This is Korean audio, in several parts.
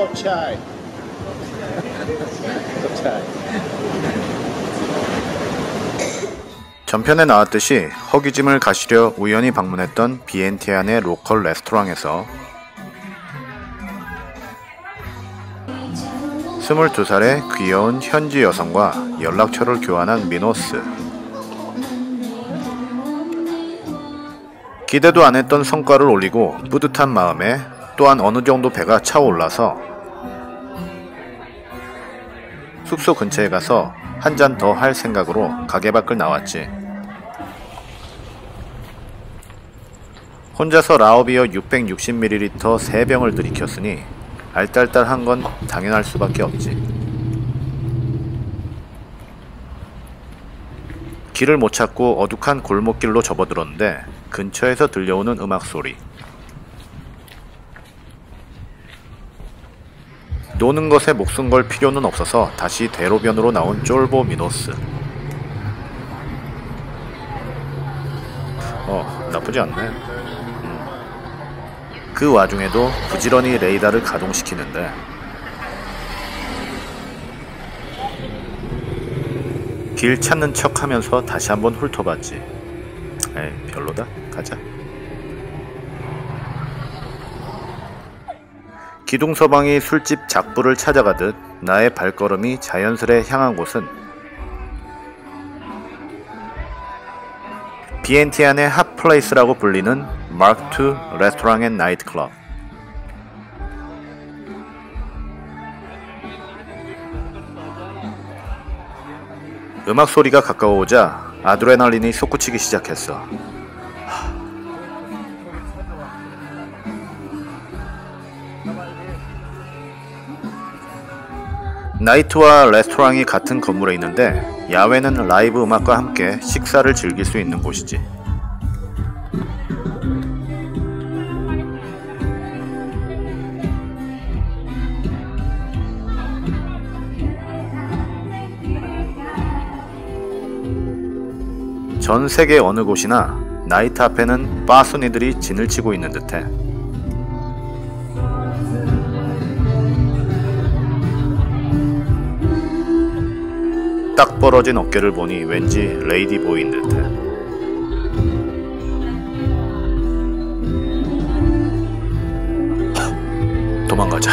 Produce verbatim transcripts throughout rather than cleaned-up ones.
차이. 차이. 전편에 나왔듯이 허기짐을 가시려 우연히 방문했던 비엔티안의 로컬 레스토랑에서 스물두 살의 귀여운 현지 여성과 연락처를 교환한 미노스. 기대도 안 했던 성과를 올리고 뿌듯한 마음에 또한 어느 정도 배가 차올라서 숙소 근처에 가서 한 잔 더 할 생각으로 가게 밖을 나왔지. 혼자서 라오비어 육백육십 밀리리터 세 병을 들이켰으니 알딸딸한 건 당연할 수밖에 없지. 길을 못 찾고 어둑한 골목길로 접어들었는데 근처에서 들려오는 음악 소리. 노는 것에 목숨 걸 필요는 없어서 다시 대로변으로 나온 쫄보 미노스. 어, 나쁘지 않네. 음. 그 와중에도 부지런히 레이더를 가동시키는데 길 찾는 척 하면서 다시 한번 훑어봤지. 에이, 별로다. 가자. 기둥서방이 술집 작부를 찾아가듯 나의 발걸음이 자연스레 향한 곳은 비엔티안의 핫플레이스라고 불리는 마크 투 레스토랑 앤 나이트 클럽. 음악 소리가 가까워오자 아드레날린이 솟구치기 시작했어. 나이트와 레스토랑이 같은 건물에 있는데 야외는 라이브 음악과 함께 식사를 즐길 수 있는 곳이지. 전 세계 어느 곳이나 나이트 앞에는 빠순이들이 진을 치고 있는 듯해. 딱 벌어진 어깨를 보니 왠지 레이디보이인 듯해. 도망가자.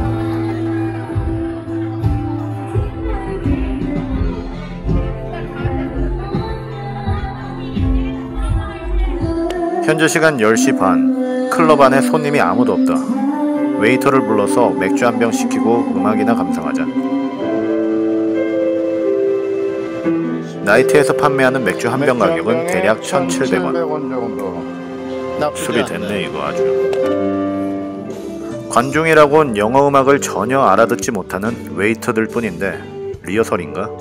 현재 시간 열 시 반. 클럽 안에 손님이 아무도 없다. 웨이터를 불러서 맥주 한 병 시키고 음악이나 감상하자. 나이트에서 판매하는 맥주 한 병 가격은 대략 천칠백 원. 술이 됐네 이거 아주. 관중이라곤 영어 음악을 전혀 알아듣지 못하는 웨이터들 뿐인데 리허설인가?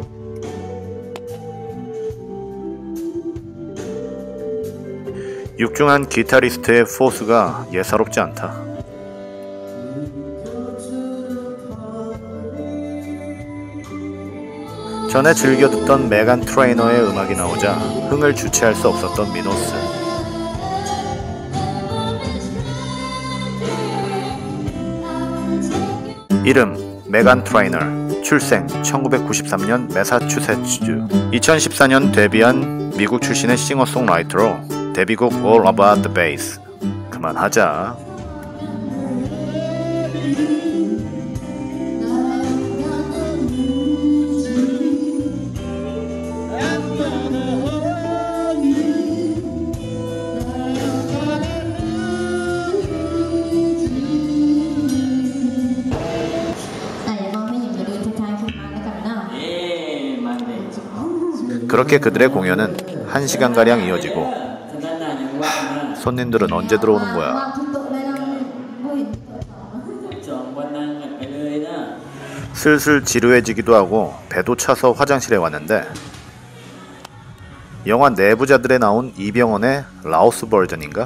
육중한 기타리스트의 포스가 예사롭지 않다. 전에 즐겨 듣던 메간 트레이너의 음악이 나오자 흥을 주체할 수 없었던 미노스. 이름 메간 트레이너. 출생 천구백구십삼 년 매사추세츠주. 이천십사 년 데뷔한 미국 출신의 싱어송라이터로 데뷔곡 All About the Bass. 그만하자. 그렇게 그들의 공연은 한 시간가량 이어지고 하, 손님들은 언제 들어오는 거야. 슬슬 지루해지기도 하고 배도 차서 화장실에 왔는데 영화 내부자들에 나온 이병헌의 라오스 버전인가?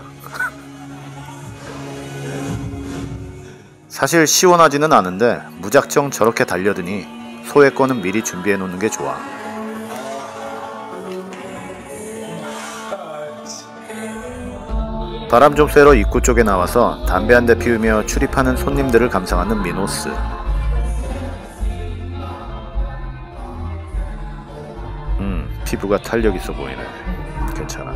사실 시원하지는 않은데 무작정 저렇게 달려드니 소외권은 미리 준비해 놓는 게 좋아. 바람 좀 쐬러 입구 쪽에 나와서 담배 한 대 피우며 출입하는 손님들을 감상하는 미노스. 음, 피부가 탄력 있어 보이네. 괜찮아.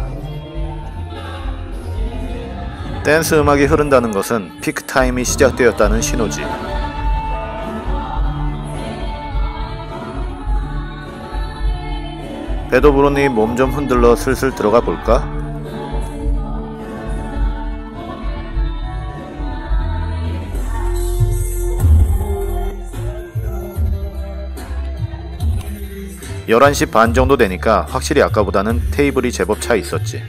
댄스 음악이 흐른다는 것은 피크 타임이 시작되었다는 신호지. 배도 부르니 몸 좀 흔들러 슬슬 들어가 볼까? 열한 시 반 정도 되니까 확실히 아까보다는 테이블이 제법 차 있었지.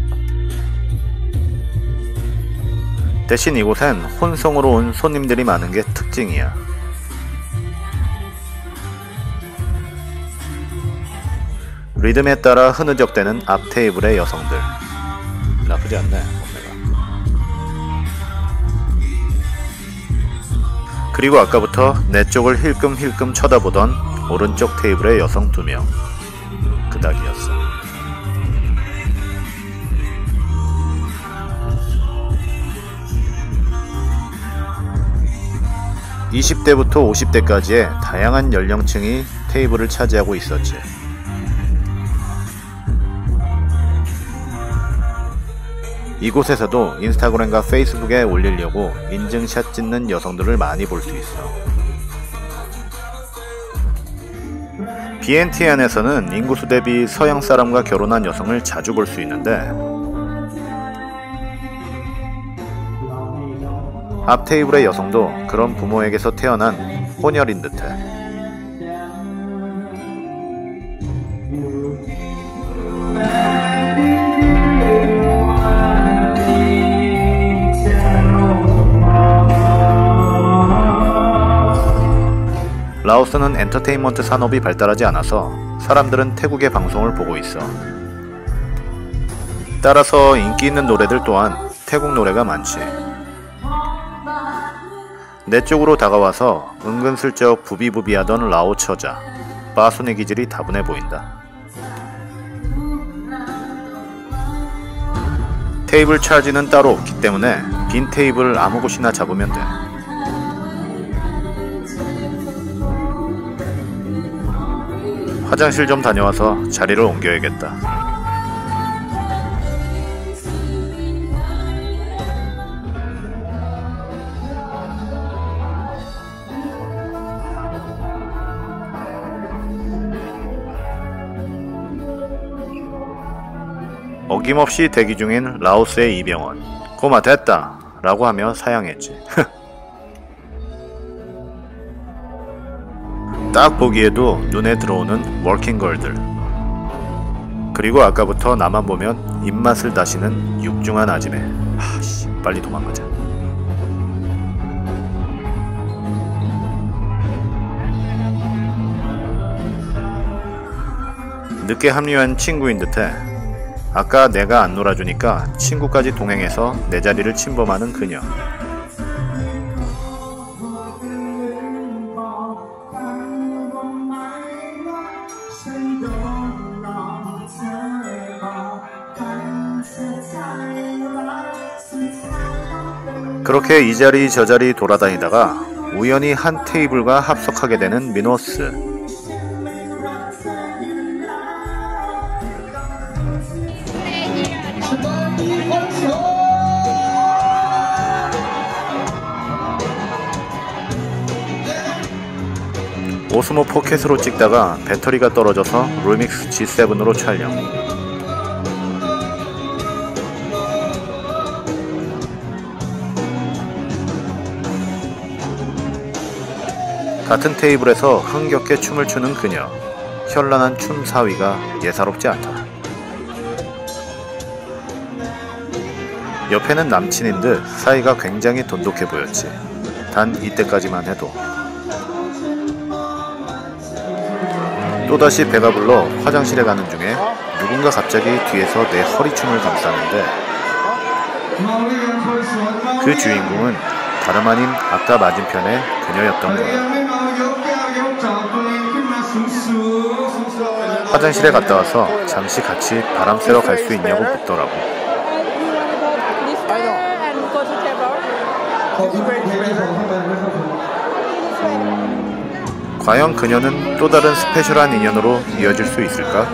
대신 이곳엔 혼성으로 온 손님들이 많은 게 특징이야. 리듬에 따라 흐느적대는 앞 테이블의 여성들. 나쁘지 않네, 몸매가. 그리고 아까부터 내 쪽을 힐끔힐끔 쳐다보던 오른쪽 테이블의 여성 두 명. 그닥이었어. 이십 대부터 오십 대까지의 다양한 연령층이 테이블을 차지하고 있었지. 이곳에서도 인스타그램과 페이스북에 올리려고 인증샷 찍는 여성들을 많이 볼 수 있어. 비엔티 안에서는 인구수 대비 서양 사람과 결혼한 여성을 자주 볼 수 있는데 앞 테이블의 여성도 그런 부모에게서 태어난 혼혈인 듯해. 라오스는 엔터테인먼트 산업이 발달하지 않아서 사람들은 태국의 방송을 보고 있어. 따라서 인기 있는 노래들 또한 태국 노래가 많지. 내 쪽으로 다가와서 은근슬쩍 부비부비하던 라오 처자. 빠순의 기질이 다분해 보인다. 테이블 차지는 따로 없기 때문에 빈 테이블 아무 곳이나 잡으면 돼. 화장실 좀 다녀와서 자리를 옮겨야겠다. 어김없이 대기 중인 라오스의 이병헌. 고마 됐다 라고 하며 사양했지. 딱 보기에도 눈에 들어오는 워킹걸들. 그리고 아까부터 나만 보면 입맛을 다시는 육중한 아지매. 하씨, 빨리 도망가자. 늦게 합류한 친구인 듯해. 아까 내가 안 놀아주니까 친구까지 동행해서 내 자리를 침범하는 그녀. 그렇게 이 자리 저 자리 돌아다니다가 우연히 한 테이블과 합석하게 되는 미노스. 오스모 포켓으로 찍다가 배터리가 떨어져서 루믹스 지 세븐으로 촬영. 같은 테이블에서 흥겹게 춤을 추는 그녀. 현란한 춤 사위가 예사롭지 않다. 옆에는 남친인 듯 사이가 굉장히 돈독해 보였지. 단 이때까지만 해도. 또다시 배가 불러 화장실에 가는 중에 누군가 갑자기 뒤에서 내 허리춤을 감싸는데 그 주인공은 다름 아닌 아까 맞은편의 그녀였던 거야. 화장실에 갔다 와서 잠시 같이 바람 쐬러 갈 수 있냐고 묻더라고. 과연 그녀는 또 다른 스페셜한 인연으로 이어질 수 있을까?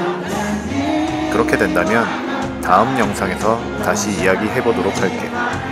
그렇게 된다면 다음 영상에서 다시 이야기해보도록 할게.